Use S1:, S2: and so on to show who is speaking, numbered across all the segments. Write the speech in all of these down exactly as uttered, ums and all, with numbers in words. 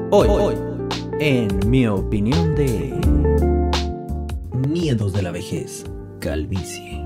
S1: Hoy, hoy, en mi opinión de miedos de la vejez, calvicie.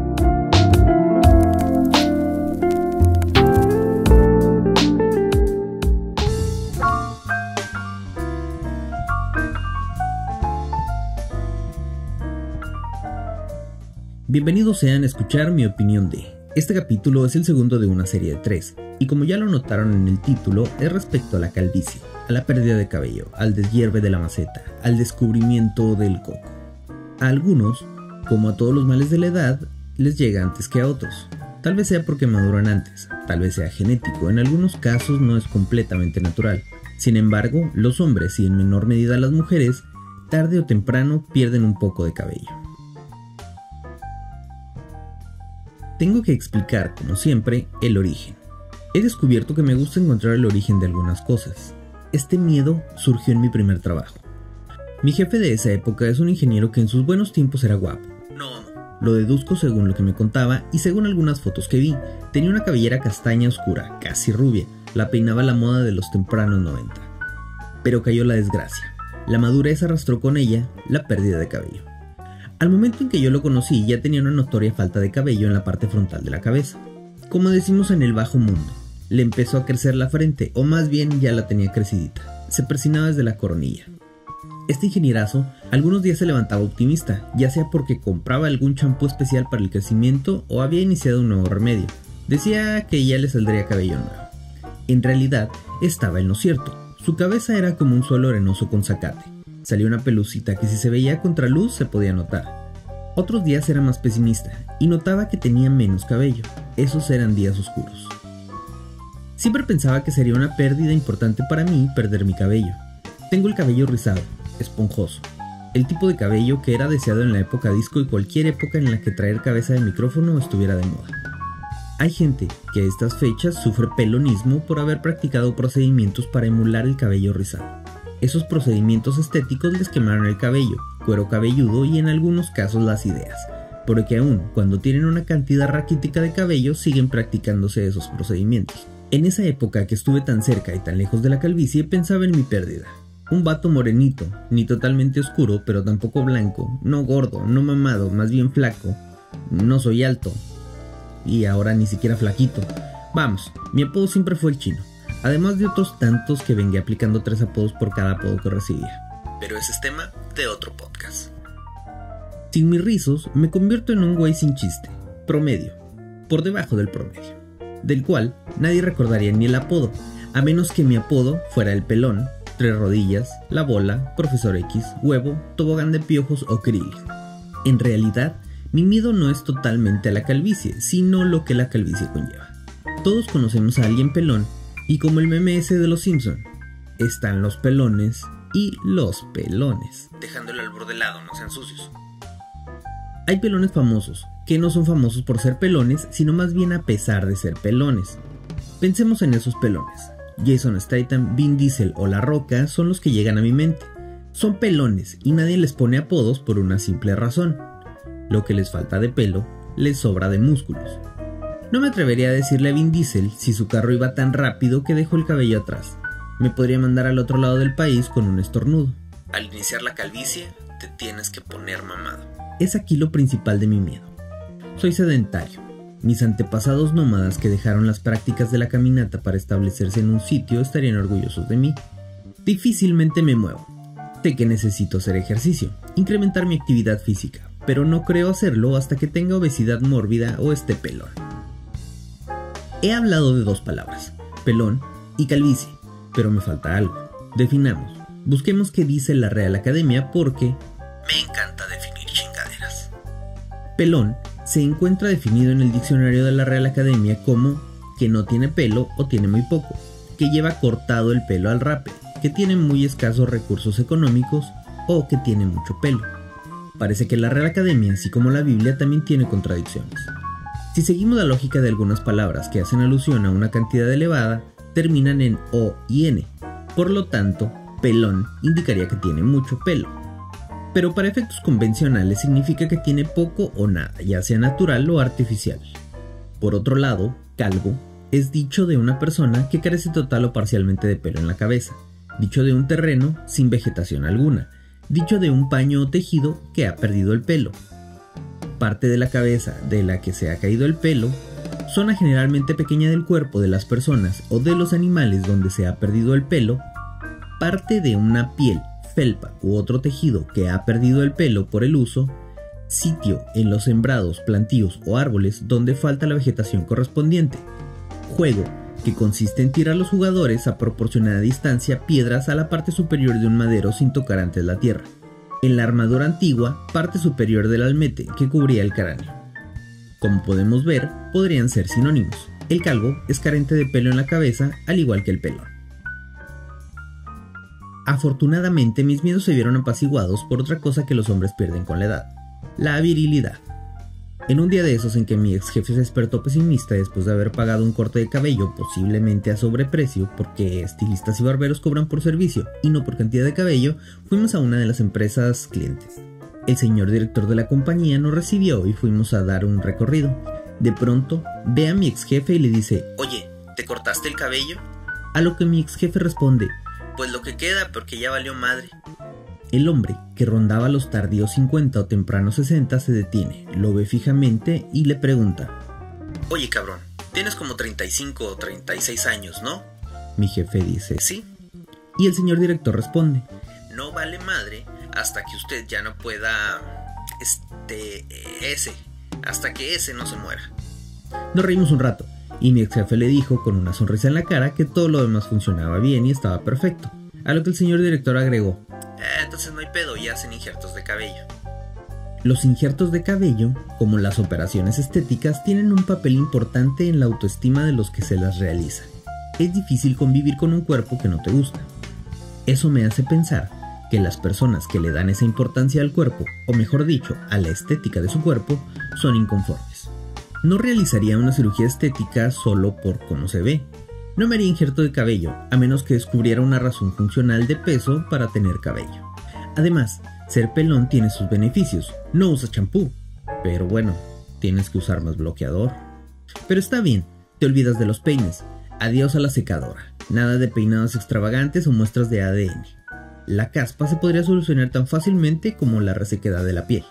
S1: Bienvenidos sean a escuchar mi opinión de. Este capítulo es el segundo de una serie de tres, y como ya lo notaron en el título, es respecto a la calvicie, a la pérdida de cabello, al deshierve de la maceta, al descubrimiento del coco. A algunos, como a todos los males de la edad, les llega antes que a otros. Tal vez sea porque maduran antes, tal vez sea genético, en algunos casos no es completamente natural. Sin embargo, los hombres y en menor medida las mujeres, tarde o temprano pierden un poco de cabello. Tengo que explicar, como siempre, el origen. He descubierto que me gusta encontrar el origen de algunas cosas. Este miedo surgió en mi primer trabajo. Mi jefe de esa época es un ingeniero que en sus buenos tiempos era guapo. No, lo deduzco según lo que me contaba y según algunas fotos que vi. Tenía una cabellera castaña oscura, casi rubia. La peinaba a la moda de los tempranos noventa. Pero cayó la desgracia. La madurez arrastró con ella la pérdida de cabello. Al momento en que yo lo conocí ya tenía una notoria falta de cabello en la parte frontal de la cabeza. Como decimos en el bajo mundo, le empezó a crecer la frente, o más bien ya la tenía crecidita. Se persinaba desde la coronilla. Este ingenierazo algunos días se levantaba optimista, ya sea porque compraba algún champú especial para el crecimiento o había iniciado un nuevo remedio. Decía que ya le saldría cabello nuevo. En realidad estaba en lo cierto. Su cabeza era como un suelo arenoso con zacate. Salía una pelucita que si se veía a contraluz se podía notar. Otros días era más pesimista y notaba que tenía menos cabello. Esos eran días oscuros. Siempre pensaba que sería una pérdida importante para mí perder mi cabello. Tengo el cabello rizado, esponjoso. El tipo de cabello que era deseado en la época disco y cualquier época en la que traer cabeza de micrófono estuviera de moda. Hay gente que a estas fechas sufre pelonismo por haber practicado procedimientos para emular el cabello rizado. Esos procedimientos estéticos les quemaron el cabello, cuero cabelludo y en algunos casos las ideas, porque aún cuando tienen una cantidad raquítica de cabello siguen practicándose esos procedimientos. En esa época que estuve tan cerca y tan lejos de la calvicie pensaba en mi pérdida. Un vato morenito, ni totalmente oscuro pero tampoco blanco, no gordo, no mamado, más bien flaco, no soy alto y ahora ni siquiera flaquito. Vamos, mi apodo siempre fue el Chino. Además de otros tantos que vengué aplicando tres apodos por cada apodo que recibía. Pero ese es tema de otro podcast. Sin mis rizos, me convierto en un güey sin chiste, promedio, por debajo del promedio, del cual nadie recordaría ni el apodo, a menos que mi apodo fuera el pelón, tres rodillas, la bola, profesor X, huevo, tobogán de piojos o Krillin. En realidad, mi miedo no es totalmente a la calvicie, sino lo que la calvicie conlleva. Todos conocemos a alguien pelón, y como el meme ese de los Simpson, están los pelones y los pelones. Dejando el albur de lado, no sean sucios. Hay pelones famosos, que no son famosos por ser pelones, sino más bien a pesar de ser pelones. Pensemos en esos pelones. Jason Statham, Vin Diesel o La Roca son los que llegan a mi mente. Son pelones y nadie les pone apodos por una simple razón. Lo que les falta de pelo, les sobra de músculos. No me atrevería a decirle a Vin Diesel si su carro iba tan rápido que dejó el cabello atrás. Me podría mandar al otro lado del país con un estornudo. Al iniciar la calvicie, te tienes que poner mamado. Es aquí lo principal de mi miedo. Soy sedentario. Mis antepasados nómadas que dejaron las prácticas de la caminata para establecerse en un sitio estarían orgullosos de mí. Difícilmente me muevo. Sé que necesito hacer ejercicio, incrementar mi actividad física, pero no creo hacerlo hasta que tenga obesidad mórbida o esté pelón. He hablado de dos palabras, pelón y calvicie, pero me falta algo. Definamos. Busquemos qué dice la Real Academia porque me encanta definir chingaderas. Pelón se encuentra definido en el diccionario de la Real Academia como que no tiene pelo o tiene muy poco, que lleva cortado el pelo al rape, que tiene muy escasos recursos económicos o que tiene mucho pelo. Parece que la Real Academia, así como la Biblia, también tiene contradicciones. Si seguimos la lógica de algunas palabras que hacen alusión a una cantidad elevada, terminan en O y N. Por lo tanto, pelón indicaría que tiene mucho pelo. Pero para efectos convencionales significa que tiene poco o nada, ya sea natural o artificial. Por otro lado, calvo es dicho de una persona que carece total o parcialmente de pelo en la cabeza. dicho de un terreno sin vegetación alguna, dicho de un paño o tejido que ha perdido el pelo. Parte de la cabeza de la que se ha caído el pelo, zona generalmente pequeña del cuerpo de las personas o de los animales donde se ha perdido el pelo, parte de una piel, felpa u otro tejido que ha perdido el pelo por el uso, sitio en los sembrados, plantíos o árboles donde falta la vegetación correspondiente, juego, que consiste en tirar a los jugadores a proporcionada distancia piedras a la parte superior de un madero sin tocar antes la tierra. En la armadura antigua, parte superior del almete que cubría el cráneo. Como podemos ver, podrían ser sinónimos. El calvo es carente de pelo en la cabeza, al igual que el pelón. Afortunadamente, mis miedos se vieron apaciguados por otra cosa que los hombres pierden con la edad: la virilidad. En un día de esos en que mi ex jefe se despertó pesimista después de haber pagado un corte de cabello posiblemente a sobreprecio, porque estilistas y barberos cobran por servicio y no por cantidad de cabello, fuimos a una de las empresas clientes. El señor director de la compañía nos recibió y fuimos a dar un recorrido. De pronto ve a mi ex jefe y le dice: «Oye, ¿te cortaste el cabello?». A lo que mi ex jefe responde: «Pues lo que queda, porque ya valió madre». El hombre, que rondaba los tardíos cincuenta o tempranos sesenta, se detiene, lo ve fijamente y le pregunta: «Oye, cabrón, tienes como treinta y cinco o treinta y seis años, ¿no?». Mi jefe dice: «Sí». Y el señor director responde: «No vale madre hasta que usted ya no pueda... este... ese... hasta que ese no se muera». Nos reímos un rato, y mi ex jefe le dijo con una sonrisa en la cara que todo lo demás funcionaba bien y estaba perfecto, a lo que el señor director agregó: Eh, entonces no hay pedo y hacen injertos de cabello. Los injertos de cabello, como las operaciones estéticas, tienen un papel importante en la autoestima de los que se las realizan. Es difícil convivir con un cuerpo que no te gusta. Eso me hace pensar que las personas que le dan esa importancia al cuerpo, o mejor dicho, a la estética de su cuerpo, son inconformes. No realizaría una cirugía estética solo por cómo se ve. No me haría injerto de cabello, a menos que descubriera una razón funcional de peso para tener cabello. Además, ser pelón tiene sus beneficios. No usas champú, pero bueno, tienes que usar más bloqueador. Pero está bien, te olvidas de los peines. Adiós a la secadora. Nada de peinados extravagantes o muestras de A D N. La caspa se podría solucionar tan fácilmente como la resequedad de la piel.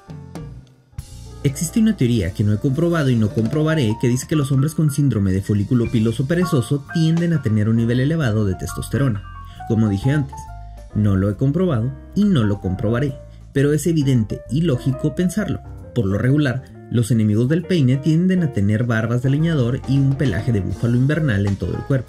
S1: Existe una teoría que no he comprobado y no comprobaré que dice que los hombres con síndrome de folículo piloso perezoso tienden a tener un nivel elevado de testosterona. Como dije antes, no lo he comprobado y no lo comprobaré, pero es evidente y lógico pensarlo. Por lo regular, los enemigos del peine tienden a tener barbas de leñador y un pelaje de búfalo invernal en todo el cuerpo.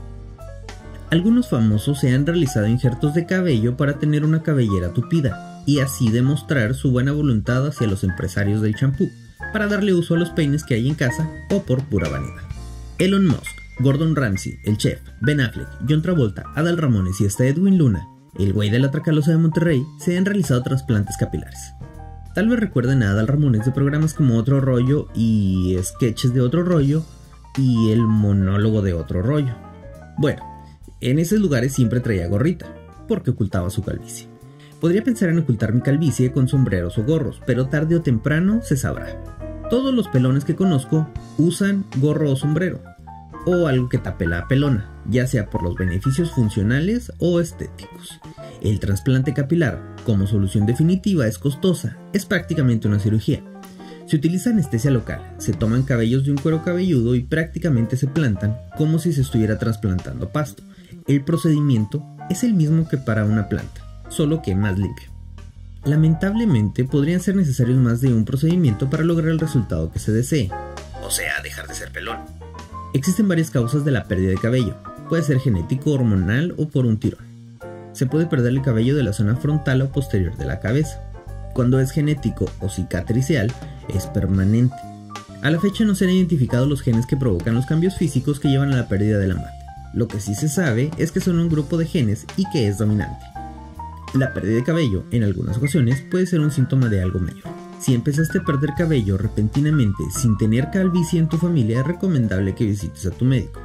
S1: Algunos famosos se han realizado injertos de cabello para tener una cabellera tupida y así demostrar su buena voluntad hacia los empresarios del champú, para darle uso a los peines que hay en casa o por pura vanidad. Elon Musk, Gordon Ramsay, el chef, Ben Affleck, John Travolta, Adal Ramones y hasta Edwin Luna, el güey de la Tracalosa de Monterrey, se han realizado trasplantes capilares. Tal vez recuerden a Adal Ramones de programas como Otro Rollo y sketches de Otro Rollo y el monólogo de Otro Rollo. Bueno, en esos lugares siempre traía gorrita, porque ocultaba su calvicie. Podría pensar en ocultar mi calvicie con sombreros o gorros, pero tarde o temprano se sabrá. Todos los pelones que conozco usan gorro o sombrero, o algo que tape la pelona, ya sea por los beneficios funcionales o estéticos. El trasplante capilar, como solución definitiva, es costosa, es prácticamente una cirugía. Se utiliza anestesia local, se toman cabellos de un cuero cabelludo y prácticamente se plantan como si se estuviera trasplantando pasto. El procedimiento es el mismo que para una planta, solo que más limpio. Lamentablemente podrían ser necesarios más de un procedimiento para lograr el resultado que se desee, o sea, dejar de ser pelón. Existen varias causas de la pérdida de cabello, puede ser genético, hormonal o por un tirón. Se puede perder el cabello de la zona frontal o posterior de la cabeza. Cuando es genético o cicatricial, es permanente. A la fecha no se han identificado los genes que provocan los cambios físicos que llevan a la pérdida de la mata. Lo que sí se sabe es que son un grupo de genes y que es dominante. La pérdida de cabello, en algunas ocasiones, puede ser un síntoma de algo mayor. Si empezaste a perder cabello repentinamente sin tener calvicie en tu familia, es recomendable que visites a tu médico.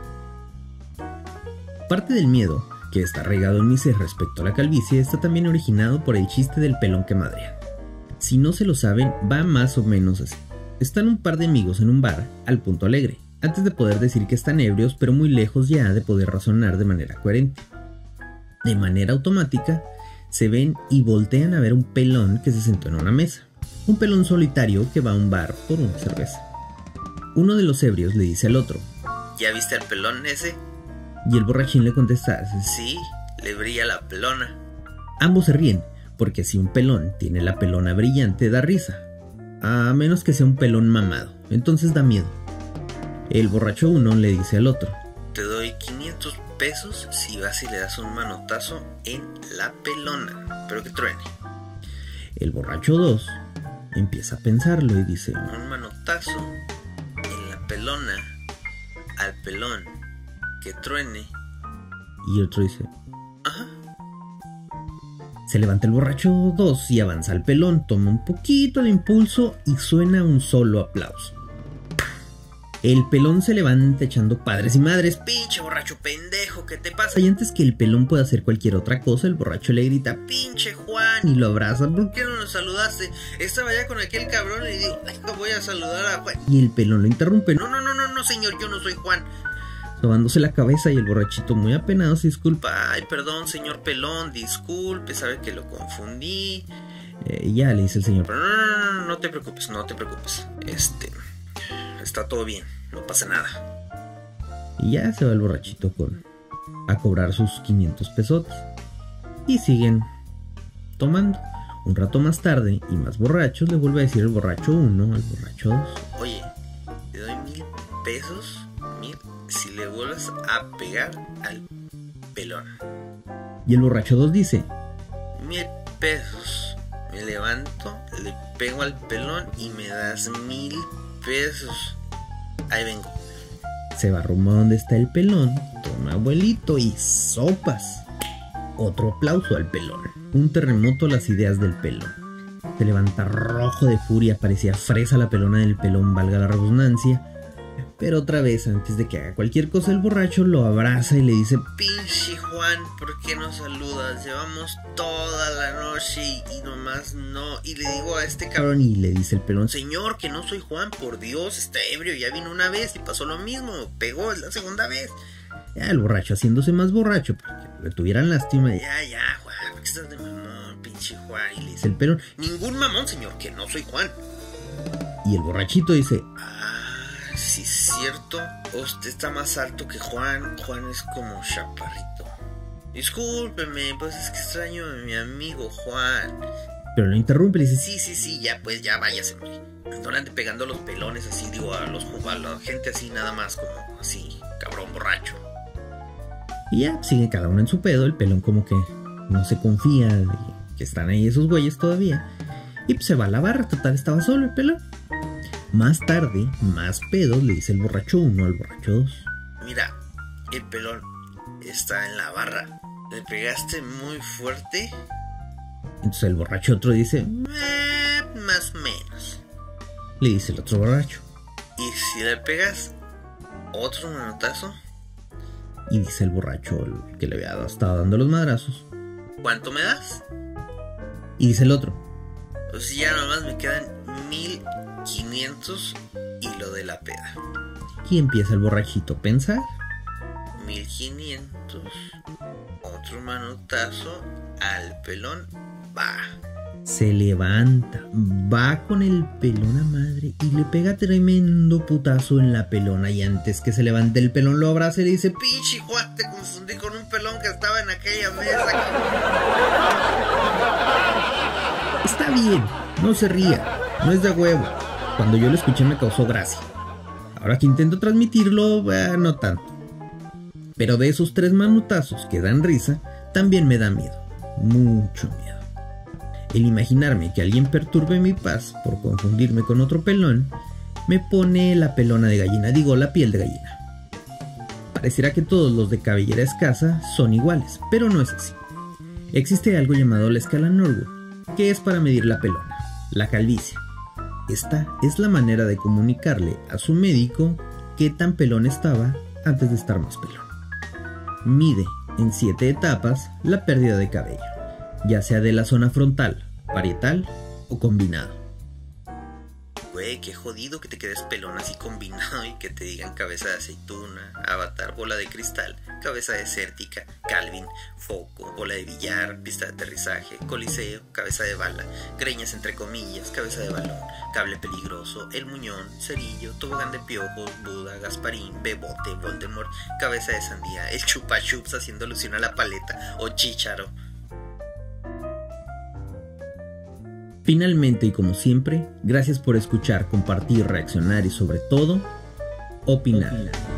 S1: Parte del miedo, que está arraigado en mi ser respecto a la calvicie, está también originado por el chiste del pelón que madrean. Si no se lo saben, va más o menos así. Están un par de amigos en un bar, al punto alegre, antes de poder decir que están ebrios, pero muy lejos ya de poder razonar de manera coherente. De manera automática, se ven y voltean a ver un pelón que se sentó en una mesa. Un pelón solitario que va a un bar por una cerveza. Uno de los ebrios le dice al otro:
S2: ¿Ya viste al pelón ese?
S1: Y el borrachín le contesta:
S2: Sí, le brilla la pelona.
S1: Ambos se ríen, porque si un pelón tiene la pelona brillante da risa, a menos que sea un pelón mamado, entonces da miedo. El borracho uno le dice al otro:
S2: Te doy quinientos pesos si vas y le das un manotazo en la pelona, pero que truene.
S1: El borracho dos empieza a pensarlo y dice:
S2: Un manotazo en la pelona al pelón, que truene.
S1: Y otro dice:
S2: Ajá.
S1: Se levanta el borracho dos y avanza al pelón, toma un poquito de impulso y suena un solo aplauso. El pelón se levanta echando padres y madres.
S2: Pinche borracho pendejo, ¿qué te pasa?
S1: Y antes que el pelón pueda hacer cualquier otra cosa, el borracho le grita:
S2: Pinche Juan,
S1: y lo abraza.
S2: ¿por qué no nos saludaste? Estaba ya con aquel cabrón y digo, ay, voy a saludar a Juan.
S1: Y el pelón lo interrumpe:
S2: No, no, no, no, no, señor, yo no soy Juan.
S1: Sobándose la cabeza, y el borrachito, muy apenado, se disculpa:
S2: Ay, perdón, señor pelón, disculpe, sabe que lo confundí.
S1: Eh, ya, le dice el señor.
S2: Pero no, no, no, no, no te preocupes, no te preocupes. Este, está todo bien, no pasa nada.
S1: Y ya se va el borrachito con a cobrar sus quinientos pesotes. Y siguen tomando. Un rato más tarde, y más borrachos, le vuelve a decir el borracho uno al borracho dos:
S2: Oye, te doy mil pesos, mil, si le vuelves a pegar al pelón.
S1: Y el borracho dos dice:
S2: Mil pesos. Me levanto, le pego al pelón y me das mil pesos. Ahí vengo.
S1: Se va rumbo a donde está el pelón, toma abuelito y sopas. Otro aplauso al pelón. Un terremoto a las ideas del pelón. Se levanta rojo de furia, parecía fresa la pelona del pelón, valga la redundancia. Pero otra vez, antes de que haga cualquier cosa, el borracho lo abraza y le dice:
S2: Pinche Juan, ¿por qué no saludas? Llevamos toda la noche y, y nomás no. Y le digo a este cabrón,
S1: y le dice el pelón:
S2: Señor, que no soy Juan, por Dios, está ebrio, ya vino una vez y pasó lo mismo, pegó, es la segunda vez.
S1: Ya el borracho haciéndose más borracho para que le tuvieran lástima.
S2: Ya, ya, Juan, ¿por qué estás de mamón, pinche Juan? Y le dice
S1: el pelón:
S2: Ningún mamón, señor, que no soy Juan.
S1: Y el borrachito dice:
S2: Ah, sí es cierto, usted está más alto que Juan, Juan es como chaparrito. Discúlpeme, pues es que extraño a mi amigo Juan.
S1: Pero lo interrumpe y le dice:
S2: Sí, sí, sí, ya pues, ya váyase, hombre. No le ande pegando a los pelones así, digo, a los a la gente así nada más, como así, cabrón borracho.
S1: Y ya, sigue cada uno en su pedo, el pelón como que no se confía de que están ahí esos güeyes todavía. Y pues se va a la barra, total estaba solo el pelón. Más tarde, más pedos, le dice el borracho uno al borracho dos:
S2: Mira, el pelón está en la barra. ¿Le pegaste muy fuerte?
S1: Entonces el borracho otro dice:
S2: Eh, más o menos.
S1: Le dice el otro borracho:
S2: ¿Y si le pegas otro manotazo?
S1: Y dice el borracho el que le había estado dando los madrazos:
S2: ¿Cuánto me das?
S1: Y dice el otro:
S2: Pues ya nomás me quedan mil quinientos y lo de la peda.
S1: Y empieza el borrachito a pensar:
S2: Mil quinientos, otro manotazo al pelón, va.
S1: Se levanta, va con el pelón a madre y le pega tremendo putazo en la pelona. Y antes que se levante el pelón lo abraza y le dice:
S2: Pinche Juan, te confundí con un pelón que estaba en aquella mesa.
S1: Está bien, no se ría, no es de huevo. Cuando yo lo escuché me causó gracia. Ahora que intento transmitirlo, eh, no tanto. Pero de esos tres manutazos que dan risa, también me da miedo, mucho miedo. El imaginarme que alguien perturbe mi paz por confundirme con otro pelón, me pone la pelona de gallina, digo la piel de gallina. Pareciera que todos los de cabellera escasa son iguales, pero no es así. Existe algo llamado la escala Norwood, que es para medir la pelona, la calvicie. Esta es la manera de comunicarle a su médico qué tan pelón estaba antes de estar más pelón. Mide en siete etapas la pérdida de cabello, ya sea de la zona frontal, parietal o combinado.
S2: Güey, Eh, qué jodido que te quedes pelón así combinado y que te digan cabeza de aceituna, avatar, bola de cristal, cabeza desértica, Calvin, foco, bola de billar, pista de aterrizaje, coliseo, cabeza de bala, greñas entre comillas, cabeza de balón, cable peligroso, el muñón, cerillo, tobogán de piojos, Buda, Gasparín, Bebote, Voldemort, cabeza de sandía, el chupa chups haciendo alusión a la paleta o chícharo.
S1: Finalmente y como siempre, gracias por escuchar, compartir, reaccionar y sobre todo, opinar. opinar.